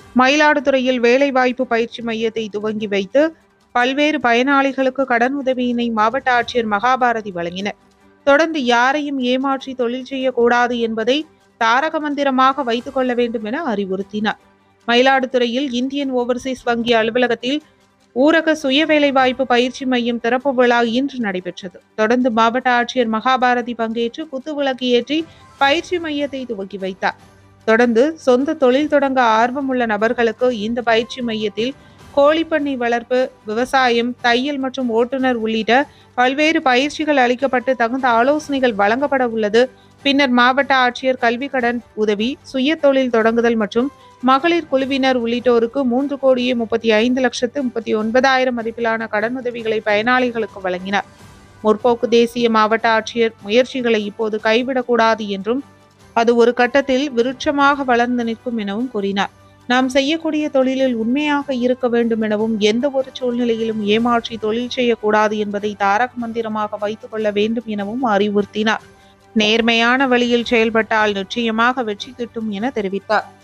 மயிலாடுதுறையில் வேலைவாய்ப்பு பயிற்சி மையத்தை துவங்கி வைத்து பல்வேறு பயனாளிகளுக்கு கடன் உதவியினை மாவட்ட ஆட்சியர் மகாபாரதி வழங்கினர். தொடர்ந்து யாரையும் ஏமாற்றி தொழில் செய்யக்கூடாது என்பதை தாரக மந்திரமாக வைத்துக் கொள்ள வேண்டும் என அறிவுறுத்தினார். மயிலாடுதுறையில் இந்தியன் ஓவர்சீஸ் வங்கி அலுவலகத்தில் ஊரக சுய வேலைவாய்ப்பு பயிற்சி மையம் திறப்பு விழா இன்று நடைபெற்றது. தொடர்ந்து மாவட்ட ஆட்சியர் மகாபாரதி பங்கேற்று குத்துவிளக்கு ஏற்றி பயிற்சி மையத்தை துவக்கி வைத்தார். தொடர்ந்து சொந்த தொழில் தொடங்க ஆர்வமுள்ள நபர்களுக்கு இந்த பயிற்சி மையத்தில் கோழிப்பண்ணை வளர்ப்பு, விவசாயம், தையல் மற்றும் ஓட்டுநர் உள்ளிட்ட பல்வேறு பயிற்சிகள் அளிக்கப்பட்டு தகுந்த ஆலோசனைகள் வழங்கப்பட உள்ளது. பின்னர் மாவட்ட ஆட்சியர் கல்வி கடன் உதவி, சுய தொழில் தொடங்குதல் மற்றும் மகளிர் குழுவினர் உள்ளிட்டோருக்கு 3,35,39,000 மதிப்பிலான கடனுதவிகளை பயனாளிகளுக்கு வழங்கினார். முற்போக்கு தேசிய மாவட்ட ஆட்சியர் முயற்சிகளை இப்போது கைவிடக்கூடாது என்றும் அது ஒரு கட்டத்தில் விருட்சமாக வளர்ந்து நிற்கும் எனவும் கூறினார். நாம் செய்யக்கூடிய தொழிலில் உண்மையாக இருக்க வேண்டும் எனவும் எந்த ஒரு சூழ்நிலையிலும் ஏமாற்றி தொழில் செய்யக்கூடாது என்பதை தாரக மந்திரமாக வைத்துக் கொள்ள வேண்டும் எனவும் அறிவுறுத்தினார். நேர்மையான வழியில் செயல்பட்டால் நிச்சயமாக வெற்றி கிட்டும் என தெரிவித்தார்.